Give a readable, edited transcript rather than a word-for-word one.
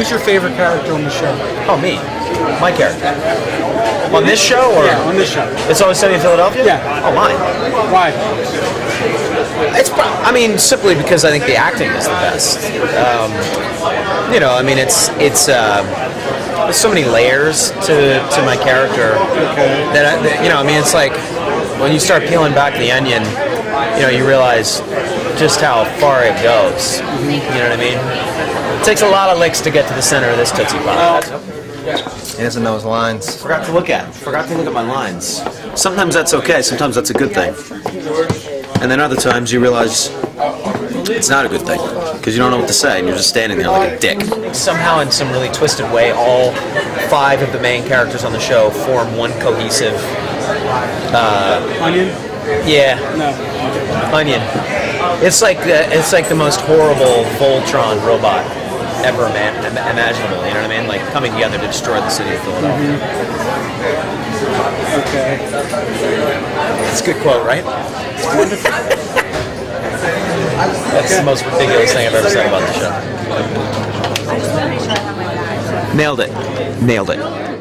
Who's your favorite character on the show? Oh, me. My character. On this show? Or? Yeah, on this show. It's Always Sunny in Philadelphia? Yeah. Oh, mine. Why? I mean, simply because I think the acting is the best. You know, I mean, it's there's so many layers to my character that, you know, I mean, it's like when you start peeling back the onion, you know, you realize just how far it goes. You know what I mean? It takes a lot of licks to get to the center of this Tootsie Pop. He doesn't know his lines. Forgot to look at my lines. Sometimes that's okay, sometimes that's a good thing. And then other times you realize it's not a good thing, because you don't know what to say, and you're just standing there like a dick. Somehow, in some really twisted way, all 5 of the main characters on the show form one cohesive... Onion? Yeah. No. Onion. It's like the most horrible Voltron robot ever imaginable, you know what I mean? Like, coming together to destroy the city of Philadelphia. Okay. It's a good quote, right? That's the most ridiculous thing I've ever said about the show. Nailed it.